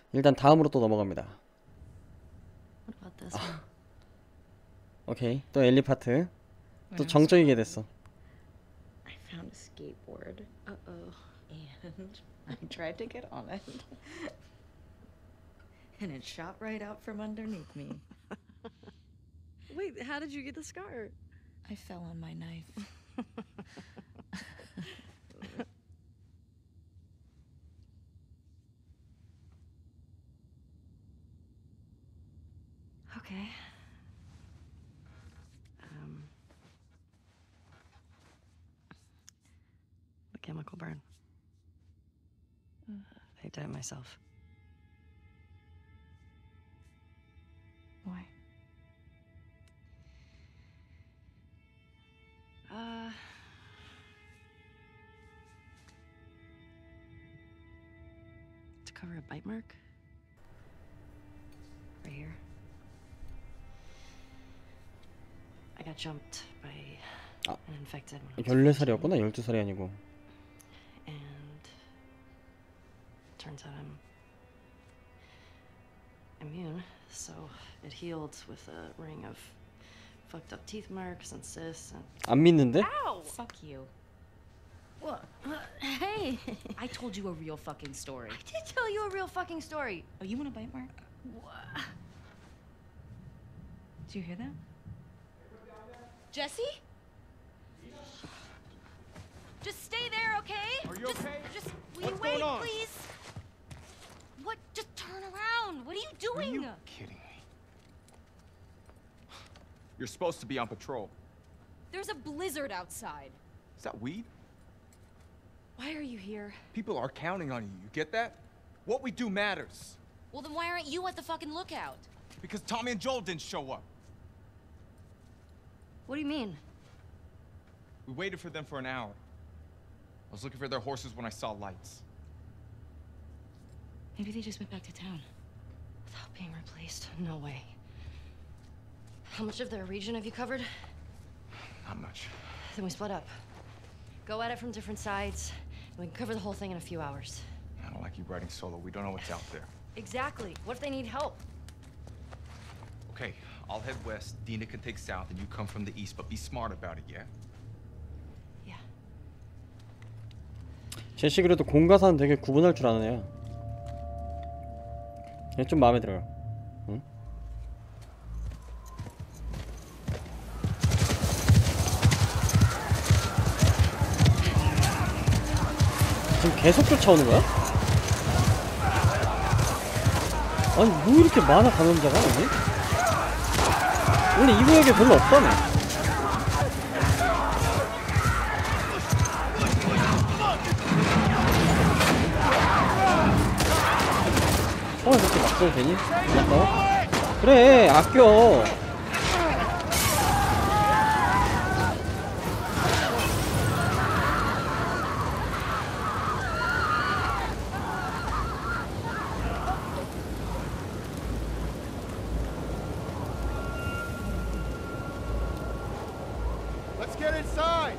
일단 다음으로 또 넘어갑니다. What about this one? 오케이, 또 엘리 파트. 또 Where 정적이게 됐어. I found a skateboard. Uh-oh. And I tried to get on it. And it shot right out from underneath me. Wait, how did you get the scar? I fell on my knife. Okay. The chemical burn. I did it myself. Why? To cover a bite mark. Right here. I got jumped by Ah. an infected one. 14살이었구나. 12살이 아니고. And turns out I'm immune, so it healed with a ring of fucked up teeth marks and cysts and 안 믿는데? ow! Fuck you. What? Hey! I told you a real fucking story. I did tell you a real fucking story. Oh, you want a bite mark? What? Did you hear that? Jesse? Just stay there, okay? Are you okay? Just will What's you wait, going on? please? What? Just turn around. What are you doing? Are you kidding me? You're supposed to be on patrol. There's a blizzard outside. Is that weed? Why are you here? People are counting on you. You get that? What we do matters. Well, then why aren't you at the fucking lookout? Because Tommy and Joel didn't show up. What do you mean? We waited for them for an hour. I was looking for their horses when I saw lights. Maybe they just went back to town without being replaced. No way. How much of their region have you covered? Not much. Then we split up. Go at it from different sides, and we can cover the whole thing in a few hours. I don't like you riding solo. We don't know what's out there. Exactly. What if they need help? Okay, I'll head west. Dina can take south, and you come from the east. But be smart about it, yeah? Yeah. 제시 그래도 공과사는 되게 구분할 줄 아는 애야. 얘 좀 마음에 들어요. 응? 지금 계속 쫓아오는 거야? 아니 뭐 이렇게 많아 감염자가 여기? 원래 이 구역에 별로 없다며. 그렇게 막 써도 되니? 아까워? 그래 아껴. Let's get inside!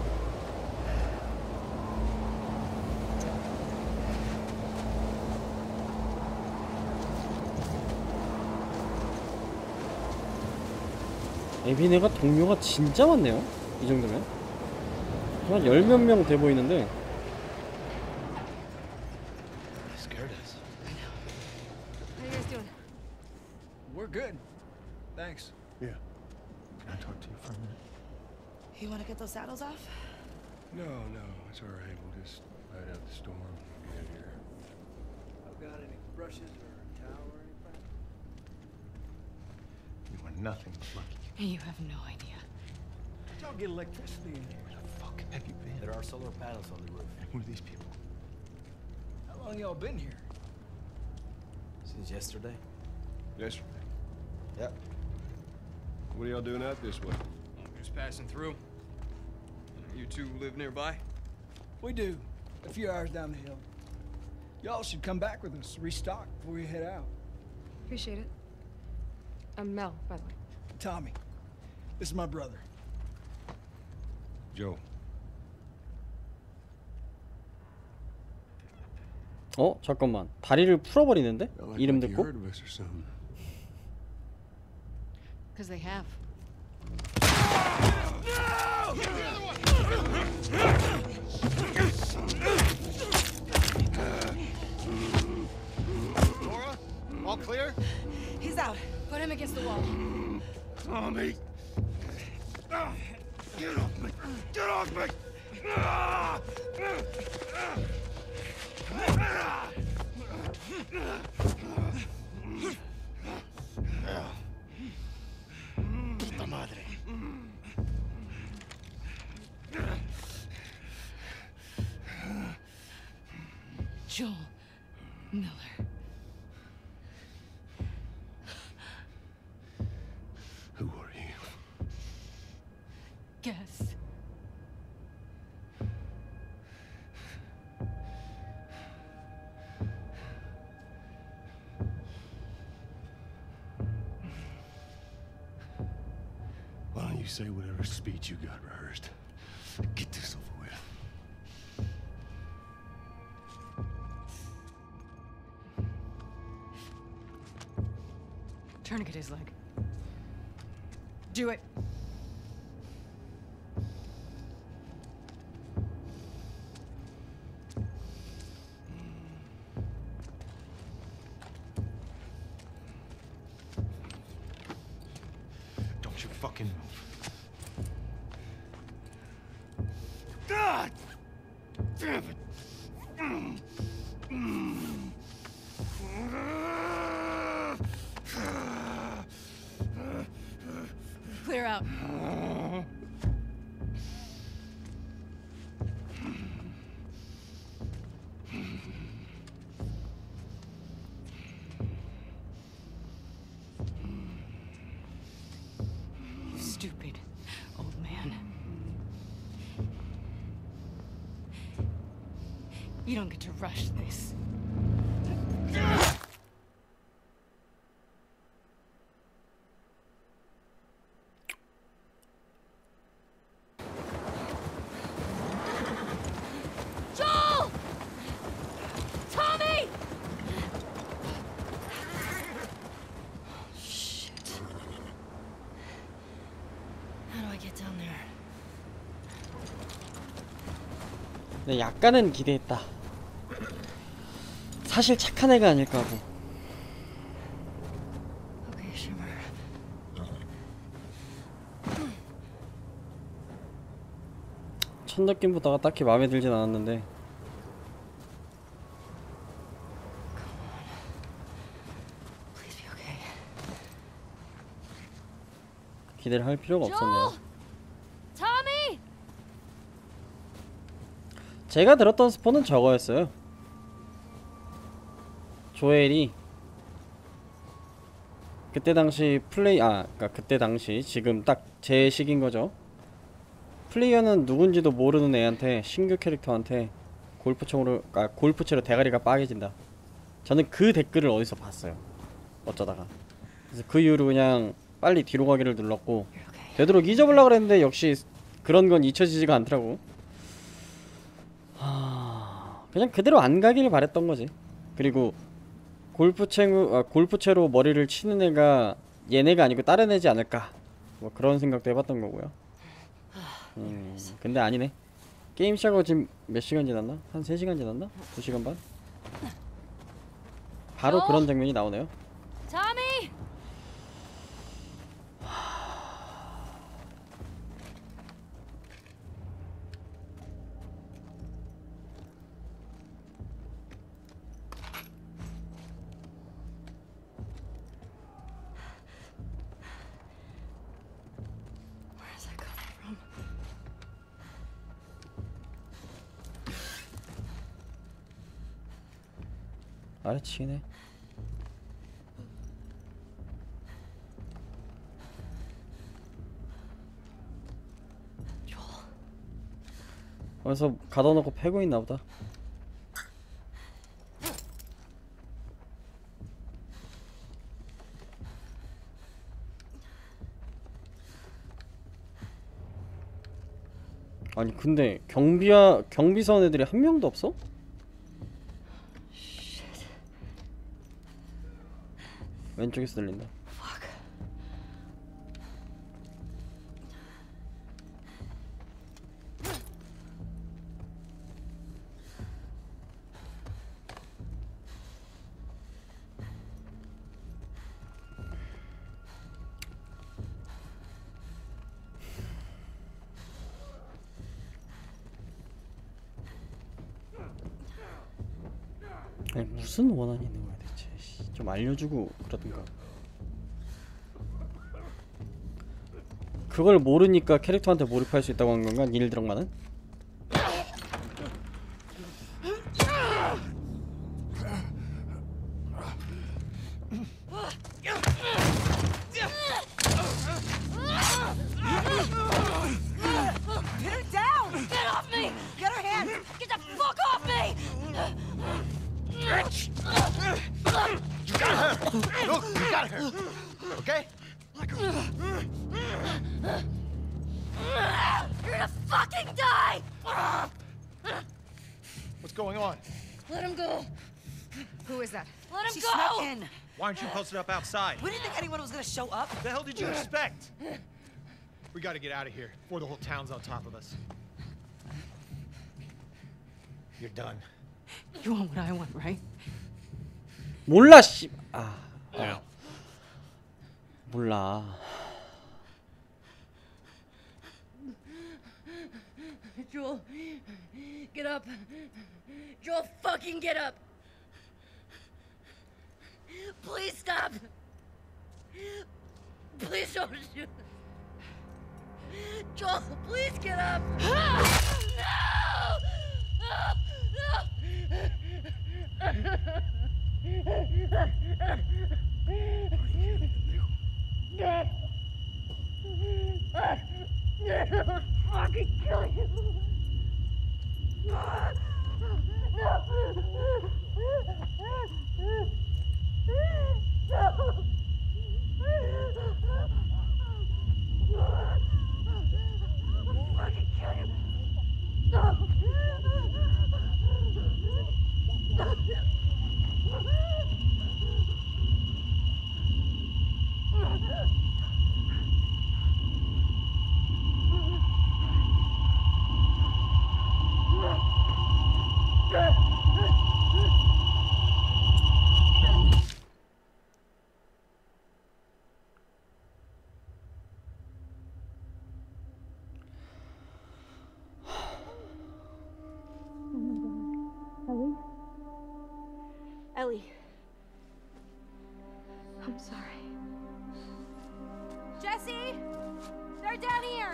에비네가 동료가 진짜 많네요. 이 정도면 한 열 몇 명 돼 보이는데. Scared us. How you guys doing? We're good. Thanks. Yeah. Can I talk to you for a minute? You want to get those saddles off? No, it's all right. We'll just ride out the storm and get here. I've got any brushes or a towel or anything? You are nothing but lucky. You have no idea. Y'all get electricity in here. Where the fuck have you been? There are solar panels on the roof. And who are these people? How long y'all been here? Since yesterday. Yesterday. Yep. What are y'all doing out this way? Just passing through. You two live nearby? We do. A few hours down the hill. Y'all should come back with us, restock before you head out. Appreciate it. I'm Mel, by the way. Tommy, this is my brother. Joe. 어? 잠깐만. 다리를 풀어버리는데? Felt 이름 like you 듣고? heard of us or something. Because they have. Laura, all clear? He's out. Put him against the wall. Tommy! Get off me! Get off me! Ah! Puta madre. Joel Miller. Who are you? Guess. Why don't you say whatever speech you got rehearsed? Get this over with. Tourniquet his leg. Do it. Don't you fucking move. God! Damn it! Clear out. You stupid old man. You don't get to rush this. Joel! Tommy! Shit. How do I get down there? 근데 약간은 기대했다. 사실 착한 애가 아닐까 하고. Okay, Shimmer. 첫 느낌보다가 딱히 마음에 들진 않았는데 Please be okay. 기대를 할 필요가 없었네요. Tommy! 제가 들었던 스포는 저거였어요. 조엘이 그때 당시 그러니까 그때 당시 지금 딱 제 시기인 거죠. 플레이어는 누군지도 모르는 애한테 신규 캐릭터한테 골프채로 대가리가 빠개진다. 저는 그 댓글을 어디서 봤어요. 어쩌다가. 그래서 그 이후로 그냥 빨리 뒤로 가기를 눌렀고 되도록 잊어보려고 그랬는데 역시 그런 건 잊혀지지가 않더라고. 그냥 그대로 안 가기를 바랬던 거지. 그리고 골프채로 머리를 치는 애가 얘네가 아니고 다른 애지 않을까 뭐 그런 생각도 해봤던 거고요. 근데 아니네. 게임 시작하고 지금 몇 시간 지났나? 한 3시간 지났나? 2시간 반? 바로 그런 장면이 나오네요. Tommy! Where's that coming from? 아래치기네. 어디서 가둬놓고 패고 있나보다. 아니 근데 경비선 애들이 한 명도 없어? 왼쪽에서 들린다. 아니 무슨 원한이 있는 거야 대체. 좀 알려주고 그러든가. 그걸 모르니까 캐릭터한테 몰입할 수 있다고 한 건가? 닐 드럭만은? Pin her down! Get off me! Get her hands! Get the fuck off me! You got her! Look, you got her! Okay? You're gonna fucking die! What's going on? Let him go! Who is that? Let him She go! snuck in. Why aren't you posted up outside? We didn't think anyone was gonna show up. What the hell did you expect? We gotta get out of here before the whole town's on top of us. You're done. You want what I want, right? 몰라 씨. Now. 몰라. Joel, get up. Joel, fucking get up. Please stop. Please don't shoot. Joel, please get up. No. Fucking kill you. Ellie. I'm sorry. Jesse! They're down here!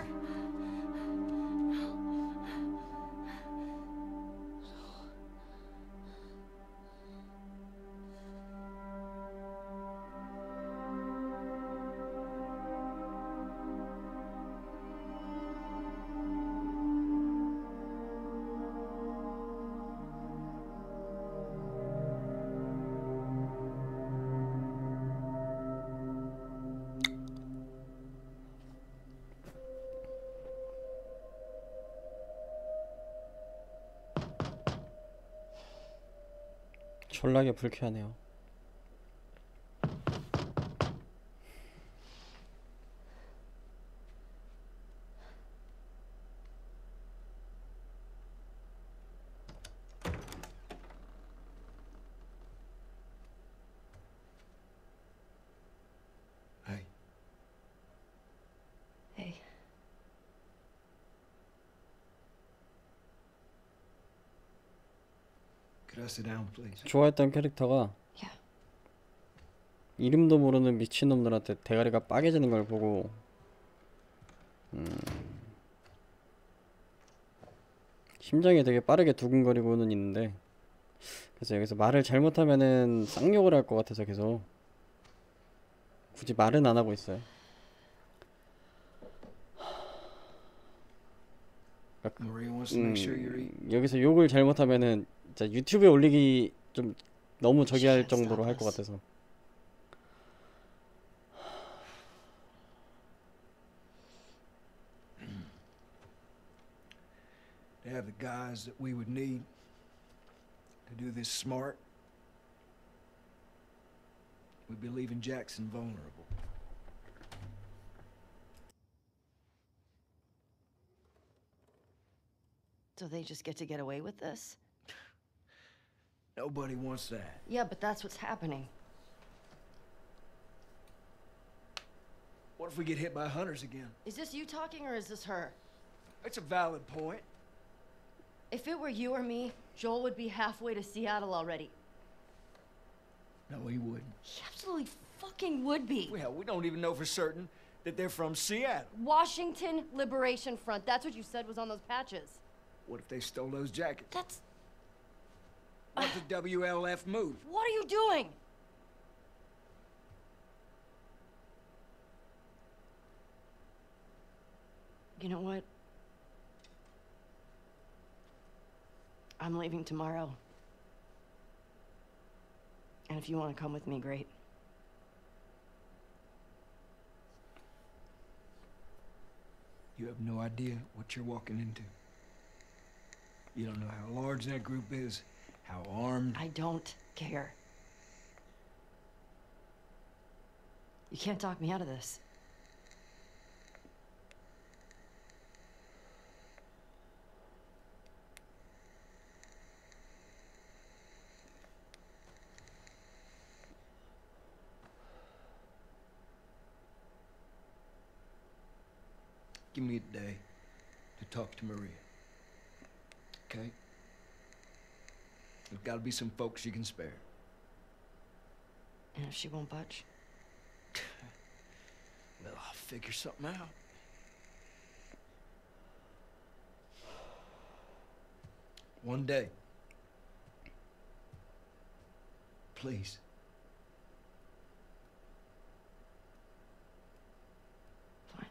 졸라게 불쾌하네요. Hey. Hey. Could I sit down, please? 좋아했던 캐릭터가 Yeah. 이름도 모르는 미친놈들한테 대가리가 빠개지는 걸 보고 심장이 되게 빠르게 두근거리고는 있는데, 그래서 여기서 말을 잘못하면은 쌍욕을 할 것 같아서 계속 굳이 말은 안 하고 있어요. Maria wants to make sure you're eating. 여기서 욕을 잘못하면은 진짜 유튜브에 올리기 좀 너무 저기 할 정도로 할 것 같아서. To have the guys that we would need to do this smart, we'd be leaving Jackson vulnerable. So they just get away with this? Nobody wants that. Yeah, but that's what's happening. What if we get hit by hunters again? Is this you talking or is this her? It's a valid point. If it were you or me, Joel would be halfway to Seattle already. No, he wouldn't. He absolutely fucking would be. Well, we don't even know for certain that they're from Seattle. Washington Liberation Front. That's what you said was on those patches. What if they stole those jackets? That's... What if the WLF moved? What are you doing? You know what? I'm leaving tomorrow. And if you want to come with me, great. You have no idea what you're walking into. You don't know how large that group is, how armed. I don't care. You can't talk me out of this. Give me a day to talk to Maria. Okay? There's gotta be some folks you can spare. And if she won't budge? Well, I'll figure something out. One day. Please. Fine.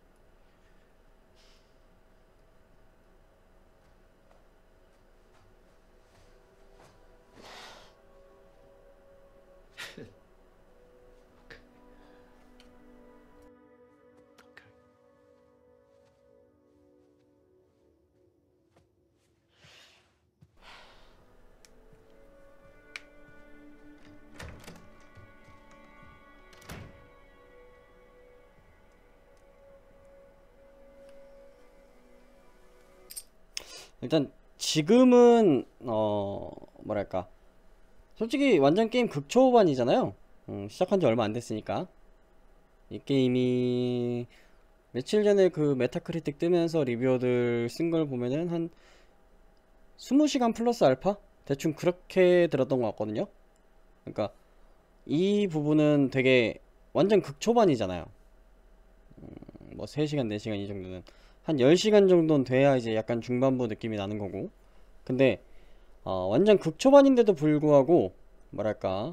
일단 지금은 뭐랄까, 솔직히 완전 게임 극초반이잖아요. 시작한 지 얼마 안 됐으니까. 이 게임이 며칠 전에 그 메타크리틱 뜨면서 리뷰어들 쓴 걸 보면은 한 20시간 플러스 알파? 대충 그렇게 들었던 것 같거든요. 그러니까 이 부분은 되게 완전 극초반이잖아요. 뭐 3시간, 4시간 이 정도는. 한 10시간 정도는 돼야 이제 약간 중반부 느낌이 나는 거고. 근데 완전 극초반인데도 불구하고 뭐랄까,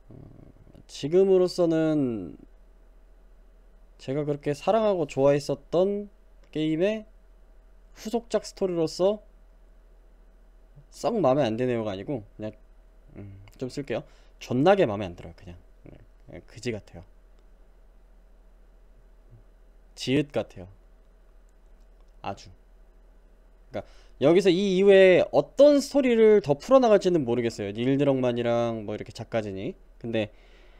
지금으로서는 제가 그렇게 사랑하고 좋아했었던 게임의 후속작 스토리로서 썩 마음에 안 드네요가 아니고 그냥 좀 쓸게요. 존나게 마음에 안 들어요. 그냥 그지 같아요. 지읒 같아요. 아주. 그러니까 여기서 이 이후에 어떤 스토리를 더 풀어나갈지는 모르겠어요. 닐 드럭만이랑 뭐 이렇게 작가진이. 근데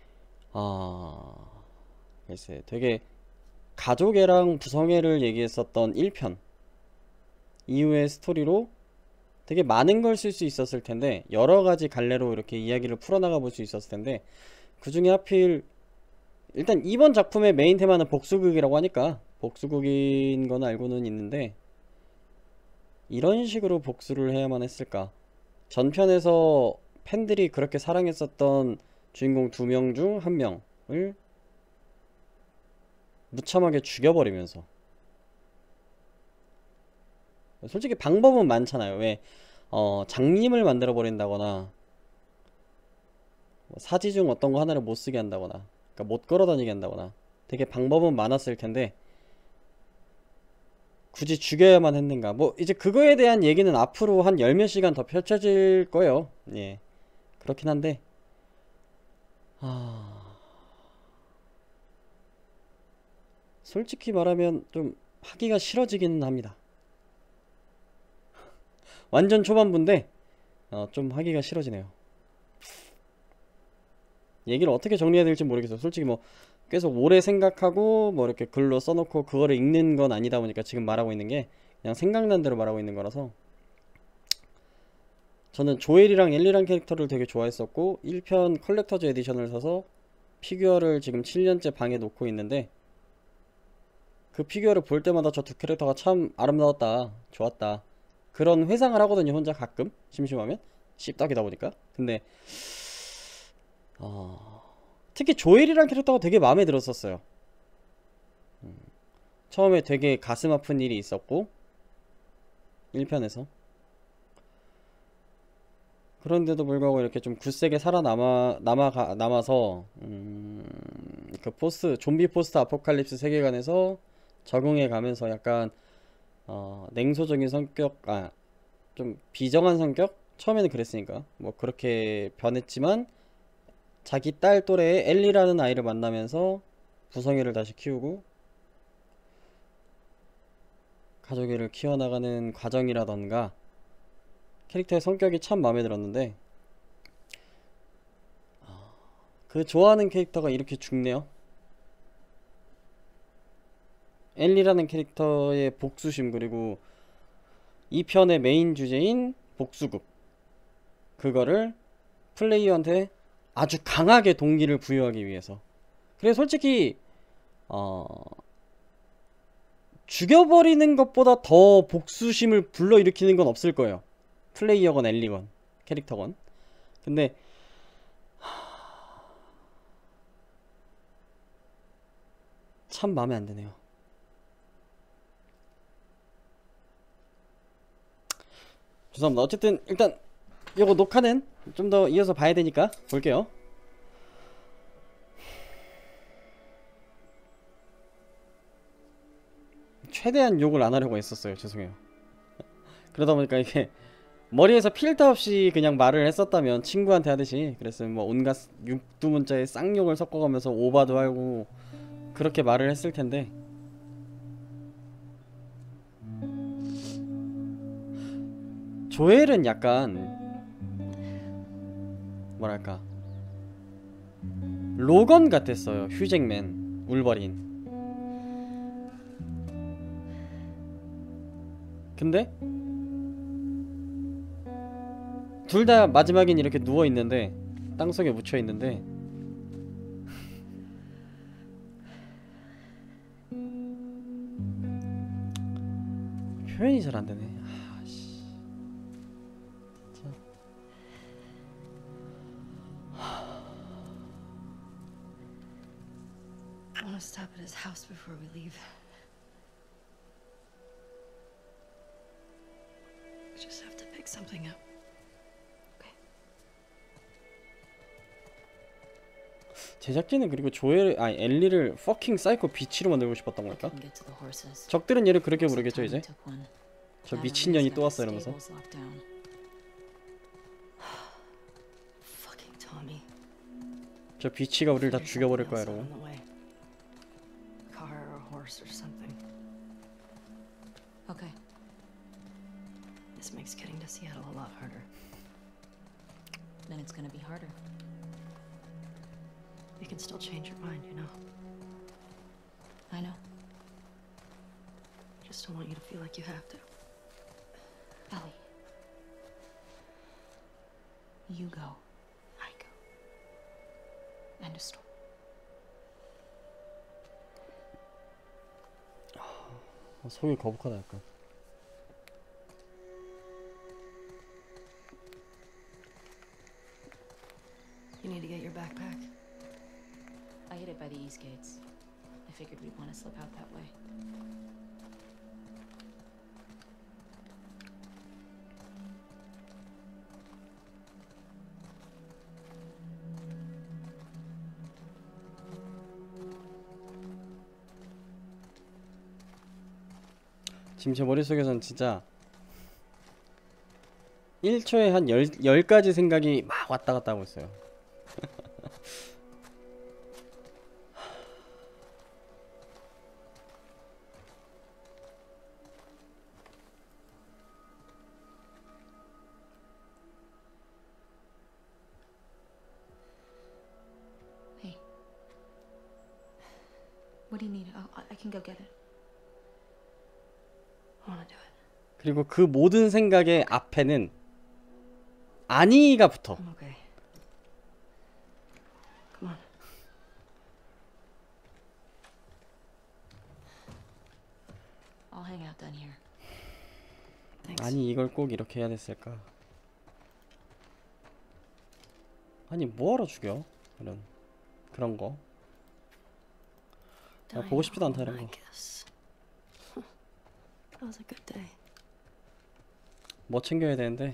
글쎄, 되게 가족애랑 부성애를 얘기했었던 1편 이후의 스토리로 되게 많은 걸 쓸 수 있었을 텐데, 여러 가지 갈래로 이렇게 이야기를 풀어나가 볼 수 있었을 텐데, 그 중에 하필 일단 이번 작품의 메인 테마는 복수극이라고 하니까 복수극인 건 알고는 있는데, 이런 식으로 복수를 해야만 했을까? 전편에서 팬들이 그렇게 사랑했었던 주인공 2명 중 1명을 무참하게 죽여버리면서. 솔직히 방법은 많잖아요. 왜 장님을 만들어 버린다거나, 사지 중 어떤 거 하나를 못 쓰게 한다거나, 그러니까 못 걸어 다니게 한다거나, 되게 방법은 많았을 텐데 굳이 죽여야만 했는가. 뭐 이제 그거에 대한 얘기는 앞으로 한 10몇 시간 더 펼쳐질 거예요. 예, 그렇긴 한데 솔직히 말하면 좀 하기가 싫어지기는 합니다. 완전 초반부인데 좀 하기가 싫어지네요. 얘기를 어떻게 정리해야 될지 모르겠어요. 솔직히 뭐 계속 오래 생각하고 뭐 이렇게 글로 써놓고 그거를 읽는 건 아니다 보니까 지금 말하고 있는 게 그냥 생각난 대로 말하고 있는 거라서. 저는 조엘이랑 엘리랑 캐릭터를 되게 좋아했었고 1편 컬렉터즈 에디션을 사서 피규어를 지금 7년째 방에 놓고 있는데, 그 피규어를 볼 때마다 저 두 캐릭터가 참 아름다웠다, 좋았다, 그런 회상을 하거든요. 혼자 가끔 심심하면. 씹덕이다 보니까. 근데 특히 조엘이란 캐릭터가 되게 마음에 들었었어요. 처음에 되게 가슴 아픈 일이 있었고 1편에서. 그런데도 불구하고 이렇게 좀 굳세게 남아서 그 좀비 포스트 아포칼립스 세계관에서 적응해 가면서 약간 냉소적인 성격, 좀 비정한 성격? 처음에는 그랬으니까 뭐 그렇게 변했지만 자기 딸 또래의 엘리라는 아이를 만나면서 부성애를 다시 키우고 가족애를 키워나가는 과정이라던가 캐릭터의 성격이 참 마음에 들었는데, 그 좋아하는 캐릭터가 이렇게 죽네요. 엘리라는 캐릭터의 복수심, 그리고 이 편의 메인 주제인 복수극, 그거를 플레이어한테 아주 강하게 동기를 부여하기 위해서. 그래 솔직히 죽여버리는 것보다 더 복수심을 불러일으키는 건 없을 거예요. 플레이어건 엘리건 캐릭터건. 근데 참 마음에 안 드네요. 죄송합니다. 어쨌든 일단 이거 녹화는 좀 더 이어서 봐야 되니까 볼게요. 최대한 욕을 안 하려고 했었어요. 죄송해요. 그러다 보니까 이게 머리에서 필터 없이 그냥 말을 했었다면, 친구한테 하듯이 그랬으면 뭐 온갖 육두문자에 쌍욕을 섞어가면서 오바도 하고 그렇게 말을 했을 텐데, 조엘은 약간 뭐랄까 로건 같았어요. 휴잭맨, 울버린. 근데 둘 다 마지막엔 이렇게 누워있는데, 땅속에 묻혀있는데 표현이 잘 안되네. I want to stop at his house before we leave. We just have to pick something up. 제작진은 그리고 엘리를 퍼킹 사이코 비치로 만들고 싶었던 걸까? 적들은 얘를 그렇게 부르겠죠 이제. 저 미친년이 또 왔어 이러면서. 저 비치가 우리를 다 죽여버릴 거야 이러고. Okay. This makes getting to Seattle a lot harder. Then it's gonna be harder. You can still change your mind, you know. I know. I just don't want you to feel like you have to. Ellie. You go. I go. End of story. 속이 거북하다 약간. You need to get your backpack. I hid it by the east gates. I figured we'd want to slip out that way. 지금 제 머릿속에선 진짜 1초에 한 10가지 생각이 막 왔다 갔다 하고 있어요. What do you need? I can go get it. I wanna do it. 그리고 그 모든 생각의 앞에는 아니가 붙어. I'm okay. Come on. I'll hang out down here. Thanks. 아니 이걸 꼭 이렇게 해야 됐을까? 아니 뭐하러 죽여? 그런 거. 나 보고 싶지도 않다 이런 거. I guess. That was a good day. 뭐 챙겨야 되는데.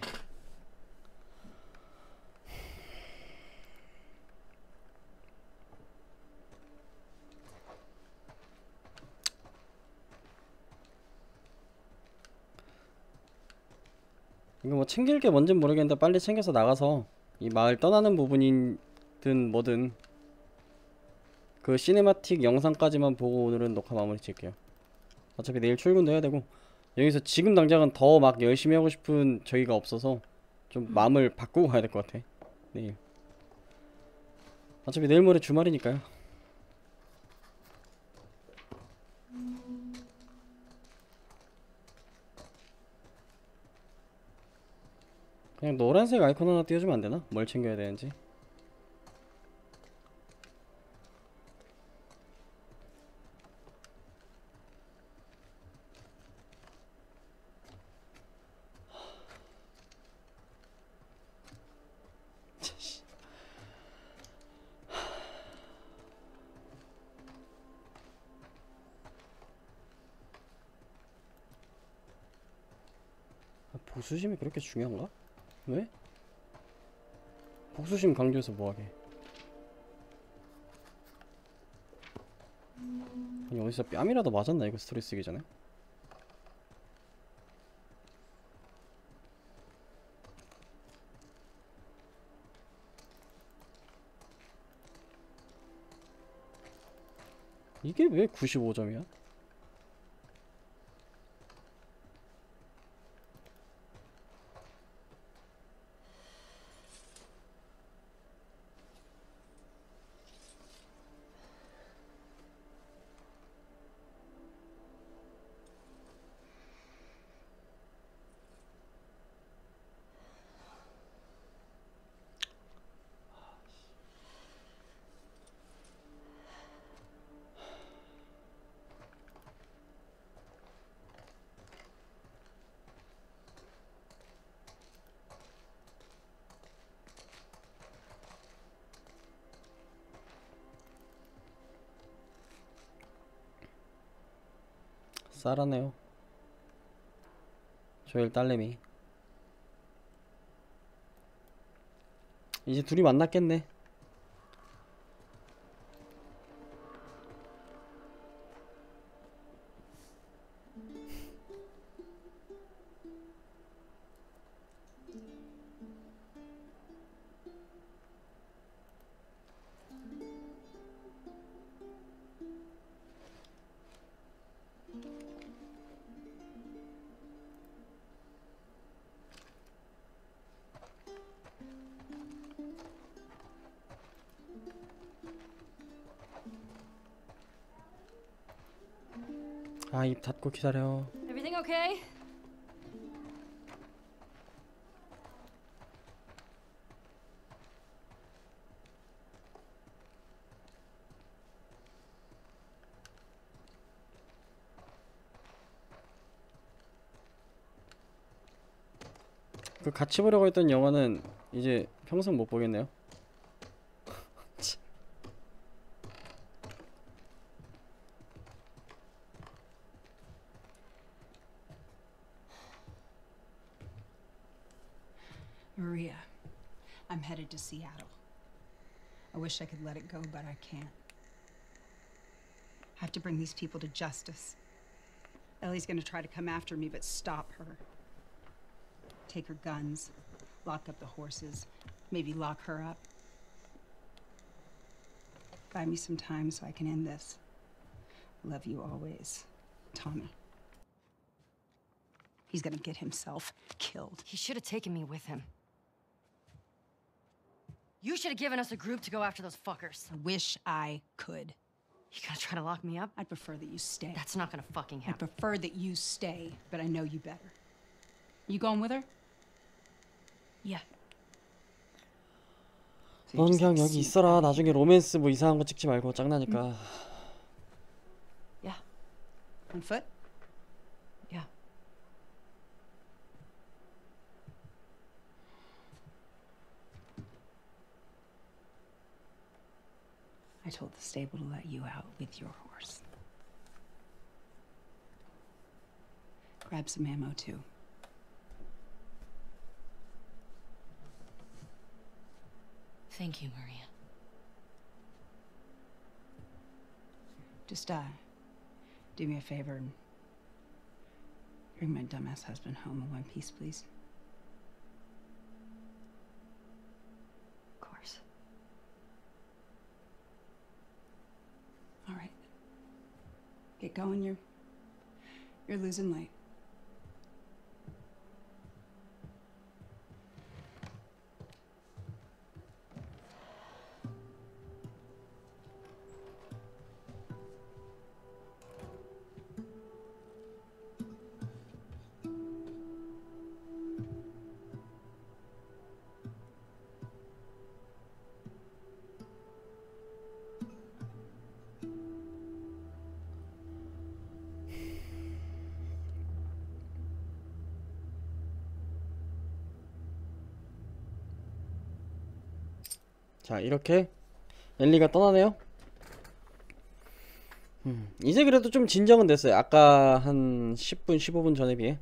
이거 뭐 챙길 게 뭔진 모르겠는데 빨리 챙겨서 나가서 이 마을 떠나는 부분이든 뭐든 그 시네마틱 영상까지만 보고 오늘은 녹화 마무리 칠게요. 어차피 내일 출근도 해야 되고 여기서 지금 당장은 더 막 열심히 하고 싶은 저희가 없어서 좀 마음을 바꾸고 가야 될 것 같아. 내일 어차피 내일 모레 주말이니까요. 그냥 노란색 아이콘 하나 띄워주면 안 되나? 뭘 챙겨야 되는지. 복수심이 그렇게 중요한가? 왜? 복수심 강조해서 뭐하게? 아니 어디서 뺨이라도 맞았나 이거 스토리 쓰기 전에? 이게 왜 95점이야? 쌀하네요. 조엘 딸내미. 이제 둘이 만났겠네. 아, 입 닫고 기다려. Everything okay? 그 같이 보려고 했던 영화는 이제 평생 못 보겠네요. Maria, I'm headed to Seattle. I wish I could let it go, but I can't. I have to bring these people to justice. Ellie's gonna try to come after me, but stop her. Take her guns, lock up the horses, maybe lock her up. Buy me some time so I can end this. Love you always, Tommy. He's gonna get himself killed. He should have taken me with him. You should have given us a group to go after those fuckers. I wish I could. You gonna try to lock me up? I'd prefer that you stay. That's not gonna fucking I'd happen. prefer that you stay, but I know you better. You going with her? Yeah. So you're 넌 just 그냥 like 여기 sneak 있어라. out. 나중에 로맨스 뭐 이상한 거 찍지 말고 짱나니까. Yeah. On foot? Yeah. I told the stable to let you out with your horse. Grab some ammo, too. Thank you, Maria. Just, do me a favor and bring my dumbass husband home in one piece, please. Of course. All right. Get going, you're losing light. 자, 이렇게 엘리가 떠나네요. 이제 그래도 좀 진정은 됐어요. 아까 한 10분, 15분 전에 비해.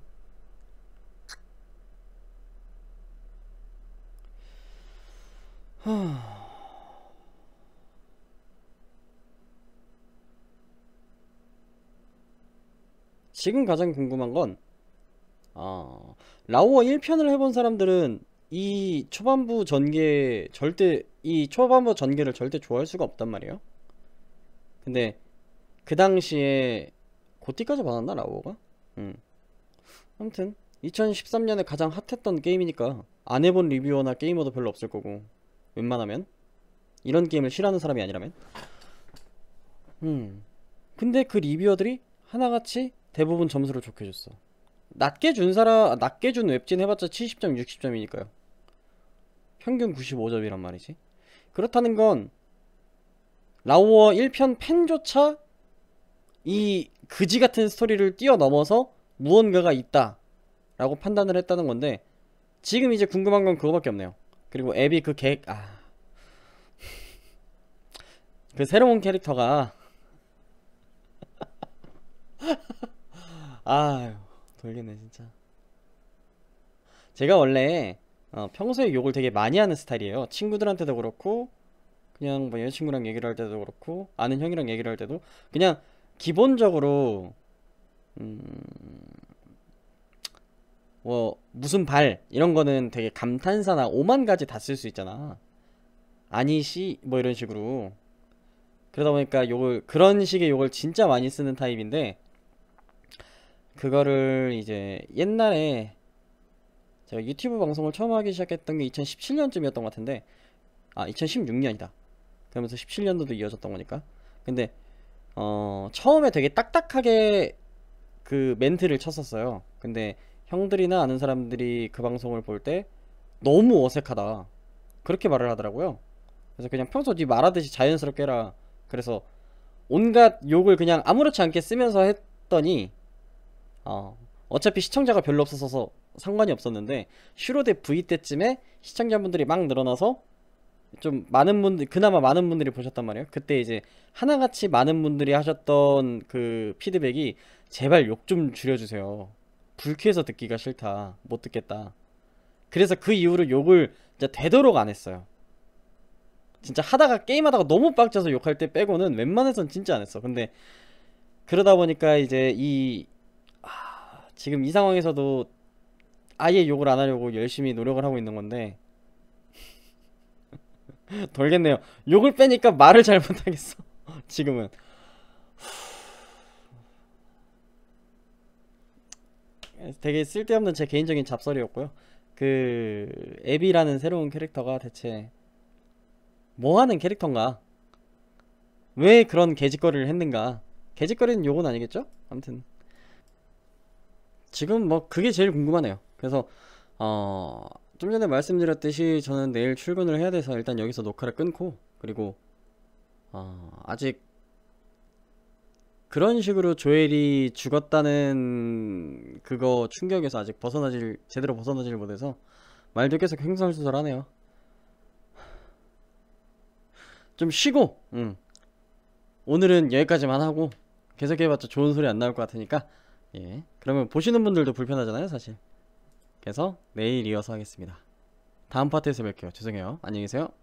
지금 가장 궁금한 건 라오어 1편을 해본 사람들은 이 초반부 전개를 절대 좋아할 수가 없단 말이에요. 근데 그 당시에 고티까지 받았나 라오어가? 아무튼 2013년에 가장 핫했던 게임이니까 안 해본 리뷰어나 게이머도 별로 없을 거고, 웬만하면 이런 게임을 싫어하는 사람이 아니라면. 근데 그 리뷰어들이 하나같이 대부분 점수를 좋게 줬어. 낮게 준 웹진 해봤자 70점, 60점이니까요. 평균 95점이란 말이지. 그렇다는 건 라오어 1편 팬조차 이 그지같은 스토리를 뛰어넘어서 무언가가 있다 라고 판단을 했다는 건데, 지금 이제 궁금한 건 그거밖에 없네요. 그리고 앱이 그 새로운 캐릭터가 아유 돌겠네 진짜. 제가 원래 평소에 욕을 되게 많이 하는 스타일이에요. 친구들한테도 그렇고, 그냥 뭐 여자친구랑 얘기를 할 때도 그렇고, 아는 형이랑 얘기를 할 때도 그냥 기본적으로 뭐 무슨 발 이런 거는 되게 감탄사나 오만 가지 다 쓸 수 있잖아. 아니시 뭐 이런 식으로. 그러다 보니까 그런 식의 욕을 진짜 많이 쓰는 타입인데, 그거를 이제 옛날에 제가 유튜브 방송을 처음 하기 시작했던 게 2017년쯤이었던 것 같은데, 2016년이다. 그러면서 17년도도 이어졌던 거니까. 근데 처음에 되게 딱딱하게 그 멘트를 쳤었어요. 근데 형들이나 아는 사람들이 그 방송을 볼 때 너무 어색하다 그렇게 말을 하더라고요. 그래서 그냥 평소 네 말하듯이 자연스럽게 해라. 그래서 온갖 욕을 그냥 아무렇지 않게 쓰면서 했더니 어차피 시청자가 별로 없어서 상관이 없었는데, 슈로데 V 때쯤에 시청자분들이 막 늘어나서 좀 그나마 많은 분들이 보셨단 말이에요. 그때 이제 하나같이 많은 분들이 하셨던 그 피드백이 제발 욕 좀 줄여주세요. 불쾌해서 듣기가 싫다. 못 듣겠다. 그래서 그 이후로 욕을 진짜 되도록 안 했어요. 진짜 게임하다가 너무 빡쳐서 욕할 때 빼고는 웬만해선 진짜 안 했어. 근데 그러다 보니까 이제 지금 이 상황에서도 아예 욕을 안 하려고 열심히 노력을 하고 있는 건데 돌겠네요. 욕을 빼니까 말을 잘 못하겠어. 지금은 되게 쓸데없는 제 개인적인 잡설이었고요. 그 앱이라는 새로운 캐릭터가 대체 뭐하는 캐릭터인가? 왜 그런 개짓거리를 했는가. 개짓거리는 요건 아니겠죠? 아무튼 지금 뭐 그게 제일 궁금하네요. 그래서 좀 전에 말씀드렸듯이 저는 내일 출근을 해야 돼서 일단 여기서 녹화를 끊고, 그리고 아직 그런 식으로 조엘이 죽었다는 그거 충격에서 아직 제대로 벗어나질 못해서 말도 계속 횡설수설하네요. 좀 쉬고 오늘은 여기까지만 하고 계속해봤자 좋은 소리 안 나올 것 같으니까, 예, 그러면 보시는 분들도 불편하잖아요 사실. 그래서 내일 이어서 하겠습니다. 다음 파트에서 뵐게요. 죄송해요. 안녕히 계세요.